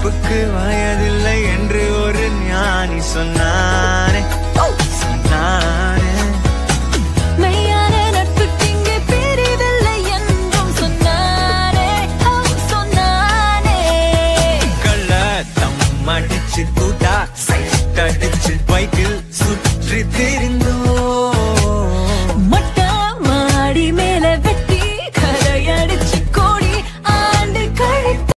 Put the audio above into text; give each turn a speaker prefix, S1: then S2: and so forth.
S1: நட்புக்கு வயதில்லை என்று ஒரு ஞானி சொன்னானே சொன்னானே.
S2: மெய்யான நட்புக்கு இங்கே பிரிவில்லை என்றும் சொன்னானே சொன்னானே.
S1: கள்ளத்தம் அடிச்சு கூட்டா சைட் அடிச்சு பைக்கில் சுற்றி திரிந்த